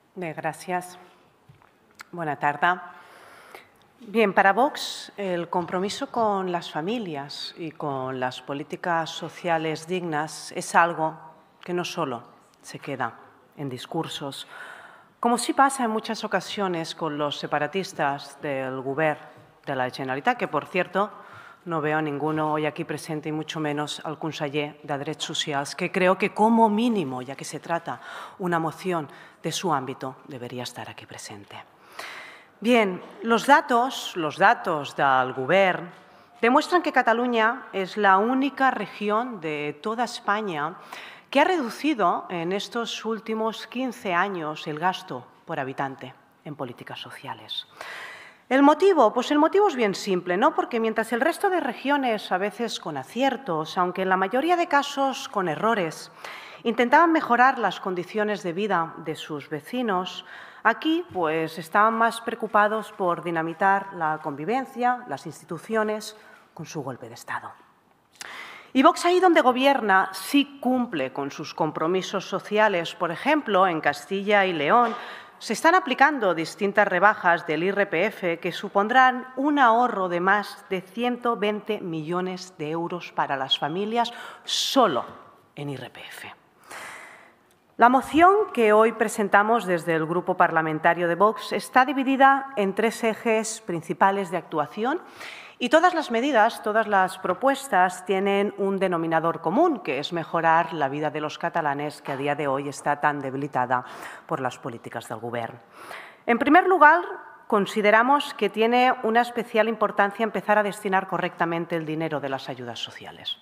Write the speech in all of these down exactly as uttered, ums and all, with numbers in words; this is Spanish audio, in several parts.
Bé, gràcies. Buena tarde. Bien, para Vox el compromiso con las familias y con las políticas sociales dignas es algo que no solo se queda en discursos, como sí pasa en muchas ocasiones con los separatistas del Govern de la Generalitat, que, por cierto, no veo a ninguno hoy aquí presente y mucho menos al conseller de Drets Socials, que creo que como mínimo, ya que se trata una moción de su ámbito, debería estar aquí presente. Bien, los datos, los datos del Govern demuestran que Cataluña es la única región de toda España que ha reducido en estos últimos quince años el gasto por habitante en políticas sociales. ¿El motivo? Pues el motivo es bien simple, ¿no? Porque mientras el resto de regiones, a veces con aciertos, aunque en la mayoría de casos con errores, intentaban mejorar las condiciones de vida de sus vecinos, aquí pues estaban más preocupados por dinamitar la convivencia, las instituciones, con su golpe de Estado. Y Vox, ahí donde gobierna, sí cumple con sus compromisos sociales. Por ejemplo, en Castilla y León se están aplicando distintas rebajas del I R P F que supondrán un ahorro de más de ciento veinte millones de euros para las familias solo en I R P F. La moción que hoy presentamos desde el Grupo Parlamentario de Vox está dividida en tres ejes principales de actuación y todas las medidas, todas las propuestas tienen un denominador común, que es mejorar la vida de los catalanes, que a día de hoy está tan debilitada por las políticas del Govern. En primer lugar, consideramos que tiene una especial importancia empezar a destinar correctamente el dinero de las ayudas sociales.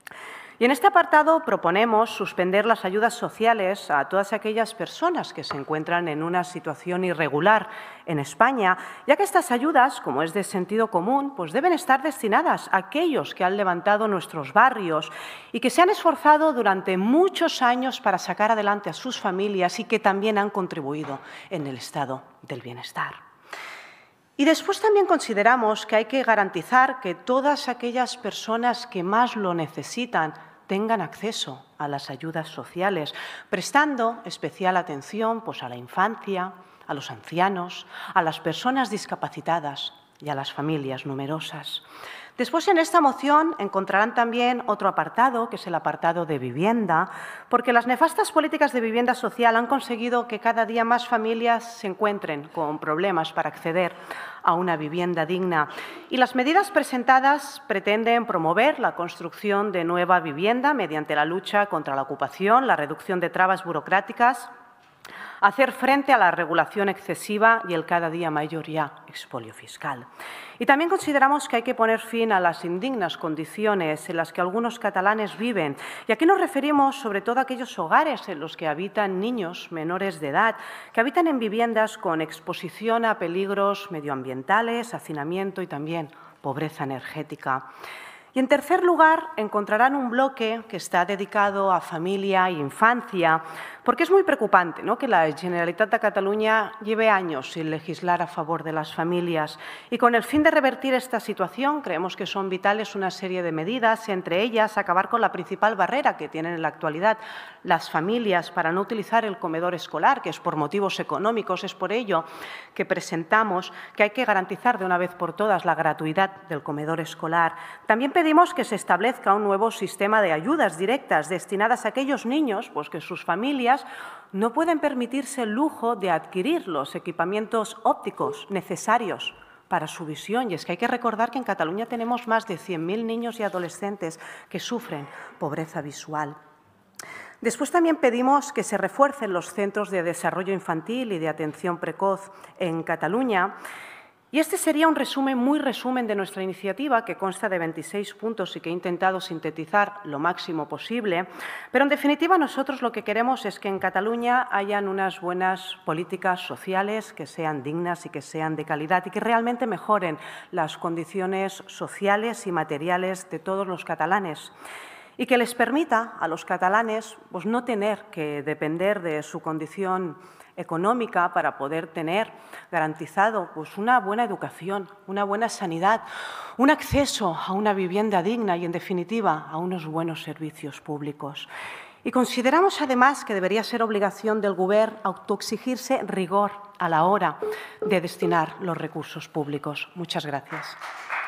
Y en este apartado proponemos suspender las ayudas sociales a todas aquellas personas que se encuentran en una situación irregular en España, ya que estas ayudas, como es de sentido común, pues deben estar destinadas a aquellos que han levantado nuestros barrios y que se han esforzado durante muchos años para sacar adelante a sus familias y que también han contribuido en el estado del bienestar. Y después también consideramos que hay que garantizar que todas aquellas personas que más lo necesitan tengan acceso a las ayudas sociales, prestando especial atención pues, a la infancia, a los ancianos, a las personas discapacitadas y a las familias numerosas. Después, en esta moción encontrarán también otro apartado, que es el apartado de vivienda, porque las nefastas políticas de vivienda social han conseguido que cada día más familias se encuentren con problemas para acceder a una vivienda digna. Y las medidas presentadas pretenden promover la construcción de nueva vivienda mediante la lucha contra la ocupación, la reducción de trabas burocráticas, hacer frente a la regulación excesiva y el cada día mayor ya expolio fiscal. Y también consideramos que hay que poner fin a las indignas condiciones en las que algunos catalanes viven. Y aquí nos referimos sobre todo a aquellos hogares en los que habitan niños menores de edad, que habitan en viviendas con exposición a peligros medioambientales, hacinamiento y también pobreza energética. Y, en tercer lugar, encontrarán un bloque que está dedicado a familia e infancia, porque es muy preocupante, ¿no?, que la Generalitat de Cataluña lleve años sin legislar a favor de las familias. Y con el fin de revertir esta situación, creemos que son vitales una serie de medidas, entre ellas acabar con la principal barrera que tienen en la actualidad las familias para no utilizar el comedor escolar, que es por motivos económicos. Es por ello que presentamos que hay que garantizar de una vez por todas la gratuidad del comedor escolar. También pedimos que se establezca un nuevo sistema de ayudas directas destinadas a aquellos niños pues, que sus familias no pueden permitirse el lujo de adquirir los equipamientos ópticos necesarios para su visión. Y es que hay que recordar que en Cataluña tenemos más de cien mil niños y adolescentes que sufren pobreza visual. Después también pedimos que se refuercen los centros de desarrollo infantil y de atención precoz en Cataluña. Y este sería un resumen, muy resumen de nuestra iniciativa, que consta de veintiséis puntos y que he intentado sintetizar lo máximo posible. Pero, en definitiva, nosotros lo que queremos es que en Cataluña hayan unas buenas políticas sociales que sean dignas y que sean de calidad y que realmente mejoren las condiciones sociales y materiales de todos los catalanes, y que les permita a los catalanes pues, no tener que depender de su condición económica para poder tener garantizado pues, una buena educación, una buena sanidad, un acceso a una vivienda digna y, en definitiva, a unos buenos servicios públicos. Y consideramos, además, que debería ser obligación del Govern autoexigirse rigor a la hora de destinar los recursos públicos. Muchas gracias.